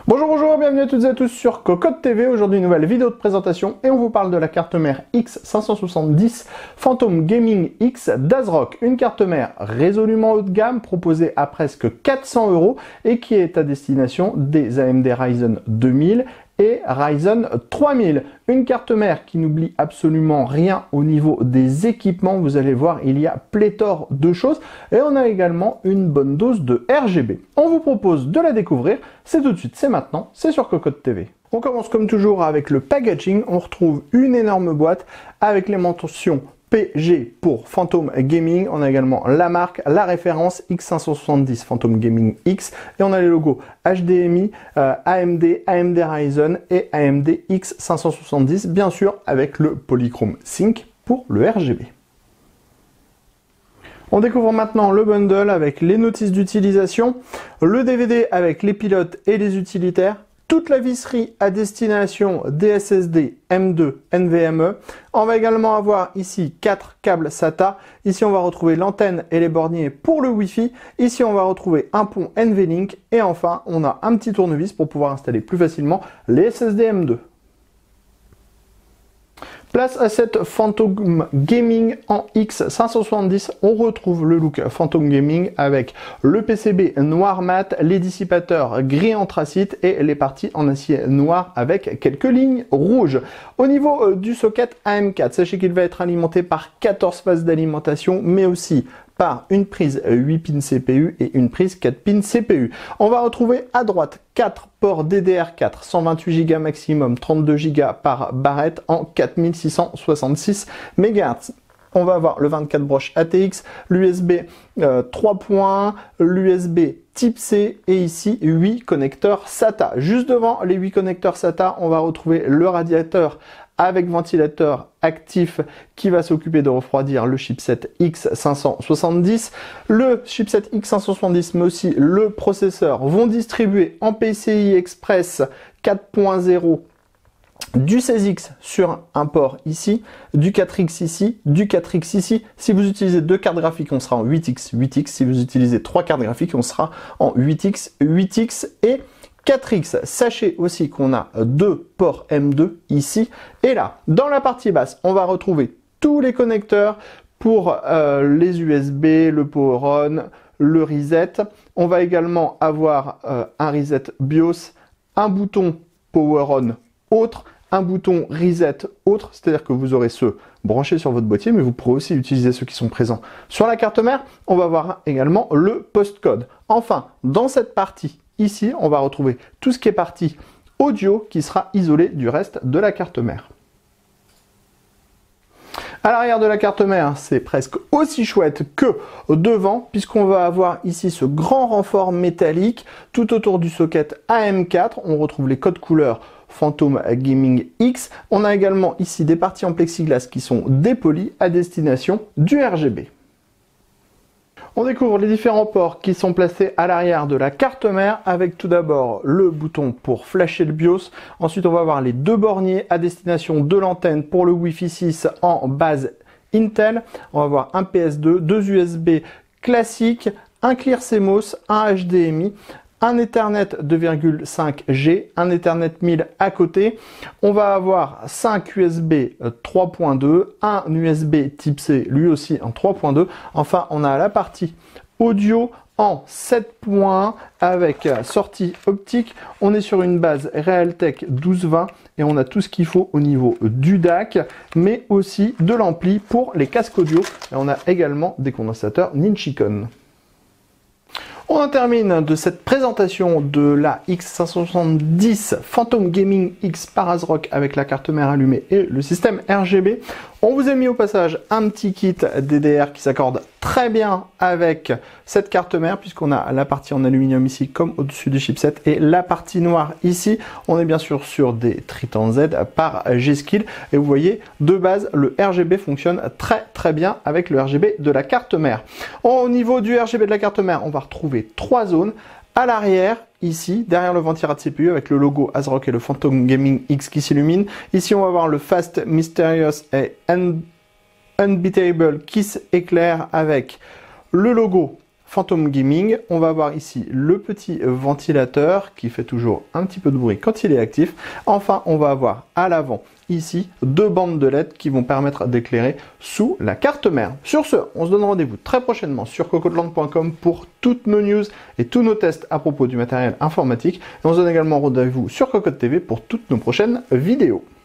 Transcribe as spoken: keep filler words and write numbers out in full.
Bonjour, bonjour, bienvenue à toutes et à tous sur Cocotte T V. Aujourd'hui, nouvelle vidéo de présentation et on vous parle de la carte mère X cinq cent soixante-dix Phantom Gaming X d'ASRock. Une carte mère résolument haut de gamme proposée à presque quatre cents euros et qui est à destination des A M D Ryzen deux mille et Ryzen trois mille. Une carte mère qui n'oublie absolument rien au niveau des équipements. Vous allez voir, il y a pléthore de choses. Et on a également une bonne dose de R G B. On vous propose de la découvrir. C'est tout de suite, c'est maintenant, c'est sur Cocotte T V. On commence comme toujours avec le packaging. On retrouve une énorme boîte avec les mentions P G pour Phantom Gaming. On a également la marque, la référence X cinq cent soixante-dix Phantom Gaming X et on a les logos H D M I, euh, A M D, A M D Ryzen et A M D X cinq cent soixante-dix, bien sûr avec le Polychrome Sync pour le R G B. On découvre maintenant le bundle avec les notices d'utilisation, le D V D avec les pilotes et les utilitaires, toute la visserie à destination des S S D M deux N V M E. On va également avoir ici quatre câbles SATA. Ici, on va retrouver l'antenne et les borniers pour le Wi-Fi. Ici, on va retrouver un pont N V Link. Et enfin, on a un petit tournevis pour pouvoir installer plus facilement les S S D M deux. Place à cette Phantom Gaming en X cinq cent soixante-dix, on retrouve le look Phantom Gaming avec le P C B noir mat, les dissipateurs gris anthracite et les parties en acier noir avec quelques lignes rouges. Au niveau du socket A M quatre, sachez qu'il va être alimenté par quatorze phases d'alimentation, mais aussi par une prise huit pins C P U et une prise quatre pins C P U. On va retrouver à droite quatre ports D D R quatre, cent vingt-huit giga maximum, trente-deux giga par barrette en quatre mille six cent soixante-six mégahertz. On va avoir le vingt-quatre broches A T X, l'U S B euh, trois point un, l'U S B type C et ici huit connecteurs SATA. Juste devant les huit connecteurs SATA, on va retrouver le radiateur avec ventilateur actif qui va s'occuper de refroidir le chipset X cinq cent soixante-dix. Le chipset X cinq cent soixante-dix mais aussi le processeur vont distribuer en P C I Express quatre point zéro du seize X sur un port ici, du quatre X ici, du quatre X ici. Si vous utilisez deux cartes graphiques, on sera en huit X, huit X. Si vous utilisez trois cartes graphiques, on sera en huit X, huit X et quatre X. Sachez aussi qu'on a deux ports M deux ici et là. Dans la partie basse, on va retrouver tous les connecteurs pour euh, les U S B, le Power On, le Reset. On va également avoir euh, un Reset BIOS, un bouton Power On autre, un bouton Reset autre, c'est-à-dire que vous aurez ceux branchés sur votre boîtier, mais vous pourrez aussi utiliser ceux qui sont présents sur la carte mère. On va voir également le postcode. Enfin, dans cette partie ici, on va retrouver tout ce qui est partie audio qui sera isolé du reste de la carte mère. À l'arrière de la carte mère, c'est presque aussi chouette que devant, puisqu'on va avoir ici ce grand renfort métallique. Tout autour du socket A M quatre, on retrouve les codes couleurs Phantom Gaming X. On a également ici des parties en plexiglas qui sont dépolies à destination du R G B. On découvre les différents ports qui sont placés à l'arrière de la carte mère avec tout d'abord le bouton pour flasher le BIOS. Ensuite, on va avoir les deux borniers à destination de l'antenne pour le Wi-Fi six en base Intel. On va avoir un P S deux, deux U S B classiques, un Clear C M O S, un H D M I, un Ethernet deux virgule cinq G, un Ethernet mille à côté. On va avoir cinq U S B trois point deux, un U S B type C, lui aussi en trois point deux. Enfin, on a la partie audio en sept point un avec sortie optique. On est sur une base Realtek douze vingt et on a tout ce qu'il faut au niveau du D A C, mais aussi de l'ampli pour les casques audio. Et on a également des condensateurs Ninchicon. On termine de cette présentation de la X cinq cent soixante-dix Phantom Gaming X par ASRock avec la carte mère allumée et le système R G B. On vous a mis au passage un petit kit D D R qui s'accorde très bien avec cette carte mère puisqu'on a la partie en aluminium ici comme au-dessus du chipset et la partie noire ici. On est bien sûr sur des Triton Z par G-Skill et vous voyez de base le R G B fonctionne très très bien avec le R G B de la carte mère. Au niveau du R G B de la carte mère, on va retrouver trois zones. À l'arrière, ici, derrière le ventilateur C P U avec le logo ASRock et le Phantom Gaming X qui s'illumine. Ici, on va avoir le Fast, Mysterious et Un- Unbeatable qui s'éclaire avec le logo Phantom Gaming. On va avoir ici le petit ventilateur qui fait toujours un petit peu de bruit quand il est actif. Enfin, on va avoir à l'avant ici deux bandes de L E D qui vont permettre d'éclairer sous la carte mère. Sur ce, on se donne rendez-vous très prochainement sur cocodeland point com pour toutes nos news et tous nos tests à propos du matériel informatique. Et on se donne également rendez-vous sur Cocotte T V pour toutes nos prochaines vidéos.